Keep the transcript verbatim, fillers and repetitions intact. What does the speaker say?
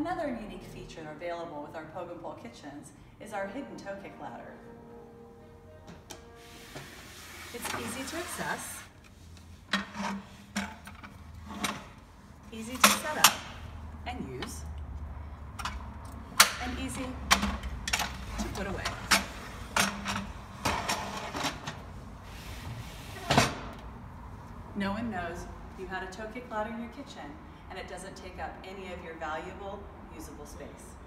Another unique feature available with our Poggenpohl kitchens is our hidden toe kick ladder. It's easy to access, easy to set up and use, and easy to put away. No one knows you had a toe kick ladder in your kitchen and it doesn't take up any of your valuable, usable space.